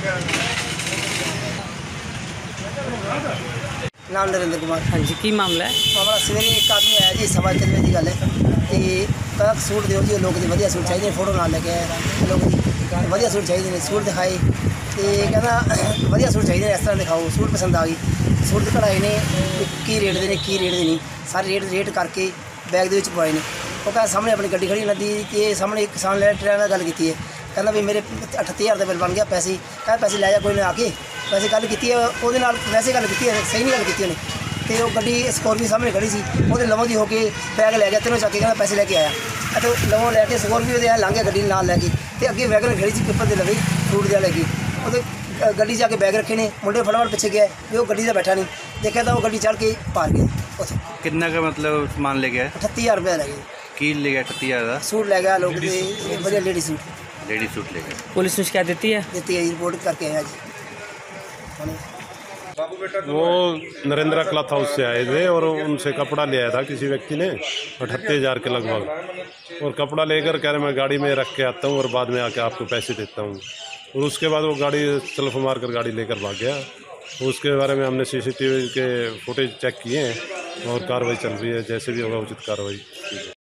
नाम नरेंद्र कुमार। हाँ जी, की मामला है? मामला सवेरे एक आदमी आया जी 3:15 बजे की गल है कि कह सूट दिओ जी, लोग दी वधिया सूट चाहिए, फोटो नाल लेके आया लोग दी वधिया सूट चाहिए ने, सूट दिखाए तो कहना वधिया सूट चाहिए इस तरह दिखाओ। सूट पसंद आ गई, सूट की कढ़ाई ने की रेट दे ने की रेट दे नहीं सारे रेट करके बैग दे विच पवाए ने। वो कह सामने अपनी गड्डी खड़ी नदी के सामने एक किसान ले ट्रेन नाल गल की है, कहना भी मेरे 38,000 का बिल बन गया, पैसे कह पैसे लै जा कोई ना आके वैसे गल की है ਉਹਦੇ ਨਾਲ वैसे गल की है, सही नहीं गल की ਉਹਨੇ ਤੇ ਉਹ ਗੱਡੀ ਸਕੋਰਪੀਓ ਸਾਹਮਣੇ ਖੜੀ ਸੀ, ਉਹਦੇ ਲਵੋਂ ਦੀ ਹੋ ਕੇ ਬੈਗ ਲੈ ਗਿਆ, ਤੈਨੂੰ ਚੱਕ ਕੇ ਕਹਿੰਦਾ ਪੈਸੇ ਲੈ ਕੇ ਆਇਆ ਅਤੇ ਲਵੋਂ ਲੈ ਕੇ ਸਕੋਰਪੀਓ ਦੇ ਲੰਘ ਗਿਆ ਗੱਡੀ ਨਾਲ ਲੈ ਕੇ ਤੇ ਅੱਗੇ ਵੈਗਨ ਖੜੀ ਸੀ ਪਿੱਪਲ ਦੇ ਲਵੇ ਫਰੂਟ ਦੇ ਲੈ ਕੇ ਉਹਦੇ ਗੱਡੀ ਜਾ ਕੇ ਬੈਗ ਰੱਖੇ ਨੇ। ਮੁੰਡੇ ਫਟਾਫਟ ਪਿੱਛੇ ਗਿਆ ਵੀ ਉਹ ਗੱਡੀ 'ਤੇ ਬੈਠਾ ਨਹੀਂ, ਦੇਖਿਆ ਤਾਂ ਉਹ ਗੱਡੀ ਚੜ੍ਹ ਕੇ ਪਾਰ ਗਿਆ ਉੱਥੇ। कितना का मतलब सामान ले गया? 38,000 रुपये ਲੈ ਗਏ। की ले गया 38,000 का? सूट ਲੈ ਗਿਆ ਲੋਕ ਦੇ ਵਧੀਆ ਲੇਡੀ सूट लेडी सूट ले गया। पुलिस ने शिकायत देती है? ਦਿੱਤੀ ਹੈ ਜੀ, रिपोर्ट करके आया जी। वो नरेंद्र क्लॉथ हाउस से आए थे और उनसे कपड़ा ले आया था किसी व्यक्ति ने 38,000 के लगभग, और कपड़ा लेकर कह रहे मैं गाड़ी में रख के आता हूँ और बाद में आके आपको पैसे देता हूँ। और उसके बाद वो गाड़ी सेल्फ मार कर गाड़ी लेकर भाग गया। उसके बारे में हमने CCTV के फुटेज चेक किए हैं और कार्रवाई चल रही है, जैसे भी होगा उचित कार्रवाई।